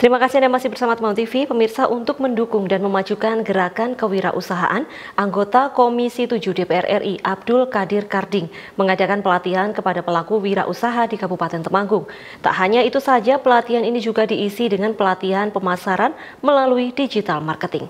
Terima kasih Anda masih bersama Temanggung TV. Pemirsa, untuk mendukung dan memajukan gerakan kewirausahaan, anggota Komisi 7 DPR RI Abdul Qadir Karding mengadakan pelatihan kepada pelaku wirausaha di Kabupaten Temanggung. Tak hanya itu saja, pelatihan ini juga diisi dengan pelatihan pemasaran melalui digital marketing.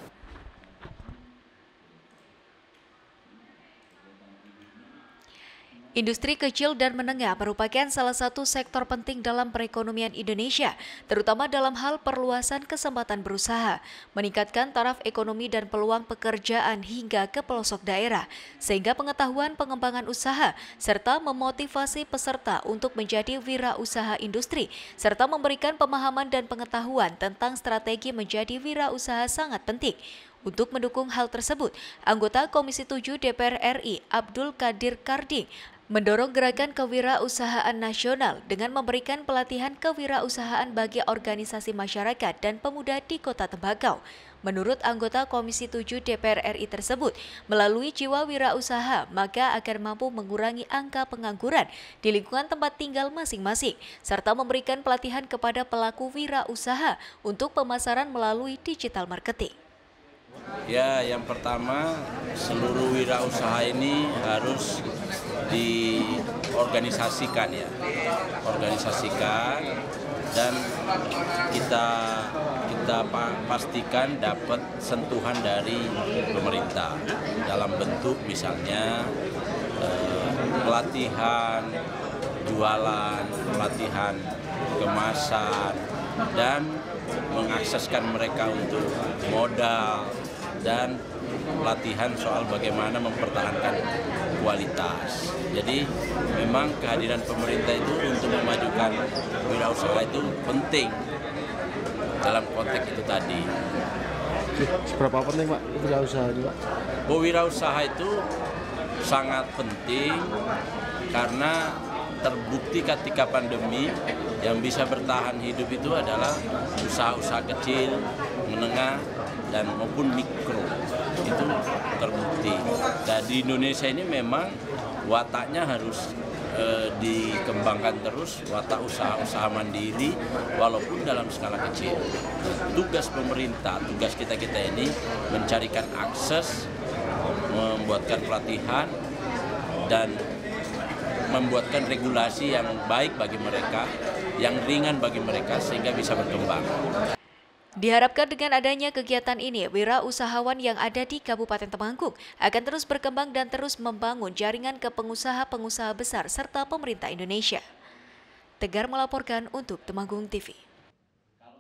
Industri kecil dan menengah merupakan salah satu sektor penting dalam perekonomian Indonesia, terutama dalam hal perluasan kesempatan berusaha, meningkatkan taraf ekonomi dan peluang pekerjaan hingga ke pelosok daerah, sehingga pengetahuan pengembangan usaha, serta memotivasi peserta untuk menjadi wirausaha industri, serta memberikan pemahaman dan pengetahuan tentang strategi menjadi wirausaha sangat penting. Untuk mendukung hal tersebut, anggota Komisi 7 DPR RI Abdul Qadir Karding mendorong gerakan kewirausahaan nasional dengan memberikan pelatihan kewirausahaan bagi organisasi masyarakat dan pemuda di Kota Tembagau. Menurut anggota Komisi 7 DPR RI tersebut, melalui jiwa wirausaha maka akan mampu mengurangi angka pengangguran di lingkungan tempat tinggal masing-masing, serta memberikan pelatihan kepada pelaku wirausaha untuk pemasaran melalui digital marketing. Ya, yang pertama, seluruh wirausaha ini harus diorganisasikan ya, dan kita pastikan dapat sentuhan dari pemerintah dalam bentuk misalnya pelatihan jualan, pelatihan kemasan, dan mengakseskan mereka untuk modal dan pelatihan soal bagaimana mempertahankan kualitas. Jadi memang kehadiran pemerintah itu untuk memajukan wirausaha itu penting dalam konteks itu tadi. Seberapa penting Pak wirausaha itu Pak? Wirausaha itu sangat penting karena terbukti ketika pandemi yang bisa bertahan hidup itu adalah usaha-usaha kecil, menengah, dan maupun mikro. Itu terbukti. Dan di Indonesia ini memang wataknya harus dikembangkan terus, watak usaha-usaha mandiri walaupun dalam skala kecil. Tugas pemerintah, tugas kita-kita ini mencarikan akses, membuatkan pelatihan, dan membuatkan regulasi yang baik bagi mereka, yang ringan bagi mereka sehingga bisa berkembang. Diharapkan dengan adanya kegiatan ini, wirausahawan yang ada di Kabupaten Temanggung akan terus berkembang dan terus membangun jaringan ke pengusaha-pengusaha besar serta pemerintah Indonesia. Tegar melaporkan untuk Temanggung TV.